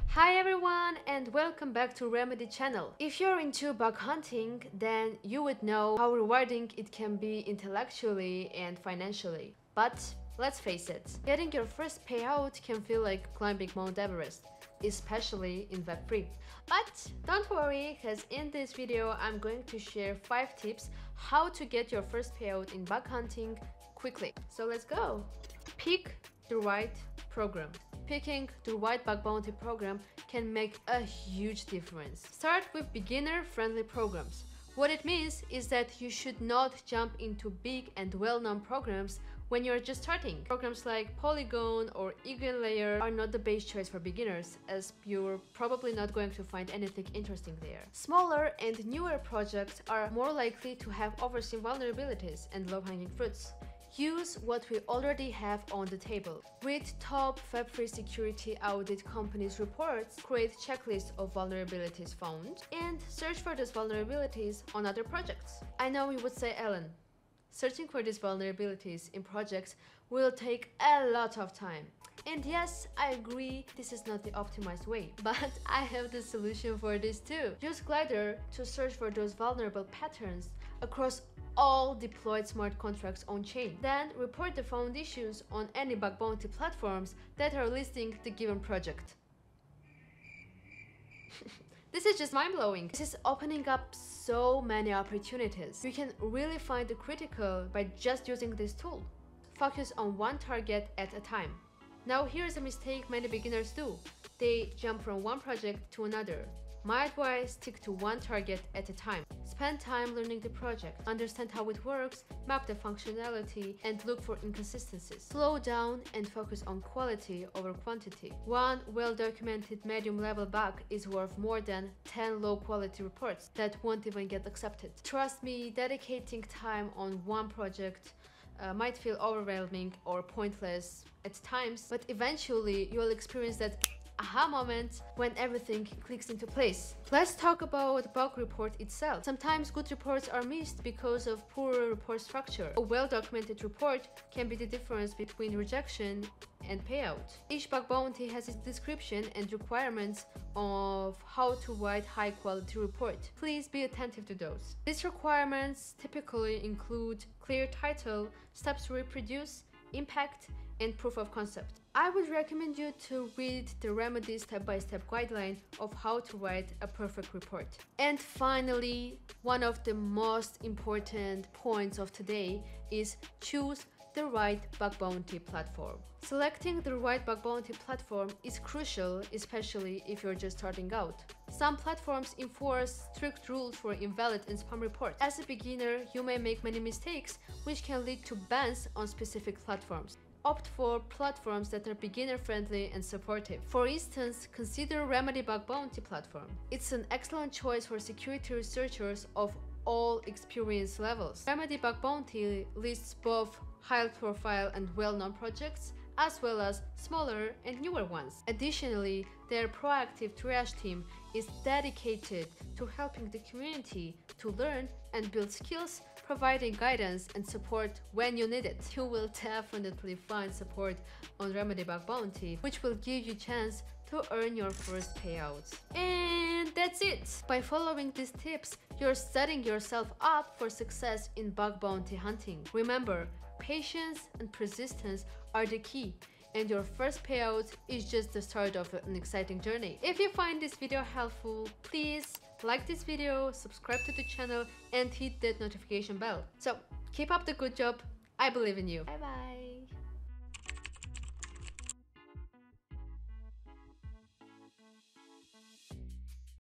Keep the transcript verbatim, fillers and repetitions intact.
Hi everyone and welcome back to Remedy channel. If you're into bug hunting, then you would know how rewarding it can be intellectually and financially. But let's face it, getting your first payout can feel like climbing Mount Everest, especially in Web three. But don't worry, because in this video I'm going to share five tips how to get your first payout in bug hunting quickly. So let's go! Pick the right program. Picking the right bug bounty program can make a huge difference. Start with beginner-friendly programs. What it means is that you should not jump into big and well-known programs when you're just starting. Programs like Polygon or EagleLayer are not the best choice for beginners, as you're probably not going to find anything interesting there. Smaller and newer projects are more likely to have overseen vulnerabilities and low-hanging fruits. Use what we already have on the table. Read top Web three security audit companies' reports, create checklists of vulnerabilities found, and search for those vulnerabilities on other projects. I know you would say, Ellen, searching for these vulnerabilities in projects will take a lot of time. And yes, I agree, this is not the optimized way, but I have the solution for this too. Use Glider to search for those vulnerable patterns across all deployed smart contracts on-chain. Then report the found issues on any bug bounty platforms that are listing the given project. This is just mind-blowing. This is opening up so many opportunities. You can really find the critical by just using this tool. Focus on one target at a time. Now here's a mistake many beginners do. They jump from one project to another. My advice, stick to one target at a time. Spend time learning the project, understand how it works, map the functionality, and look for inconsistencies. Slow down and focus on quality over quantity. One well-documented medium-level bug is worth more than ten low-quality reports that won't even get accepted. Trust me, dedicating time on one project Uh, might feel overwhelming or pointless at times, but eventually you'll experience that aha moment when everything clicks into place. Let's talk about bug report itself. Sometimes good reports are missed because of poor report structure. A well-documented report can be the difference between rejection and payout. Each bug bounty has its description and requirements of how to write high-quality report. Please be attentive to those. These requirements typically include clear title, steps to reproduce, impact, and proof of concept. I would recommend you to read the Remedy step-by-step guideline of how to write a perfect report. And finally, one of the most important points of today is choose the right bug bounty platform. Selecting the right bug bounty platform is crucial, especially if you're just starting out. Some platforms enforce strict rules for invalid and spam reports. As a beginner, you may make many mistakes, which can lead to bans on specific platforms. Opt for platforms that are beginner-friendly and supportive. For instance, consider Remedy Bug Bounty platform. It's an excellent choice for security researchers of all experience levels. Remedy Bug Bounty lists both high-profile and well-known projects, as well as smaller and newer ones. Additionally, their proactive triage team is dedicated to helping the community to learn and build skills, providing guidance and support when you need it. You will definitely find support on Remedy Bug Bounty, which will give you a chance to earn your first payouts. And that's it! By following these tips, you're setting yourself up for success in bug bounty hunting. Remember, patience and persistence are the key, and your first payout is just the start of an exciting journey. If you find this video helpful, please like this video, subscribe to the channel, and hit that notification bell. So keep up the good job. I believe in you. Bye bye.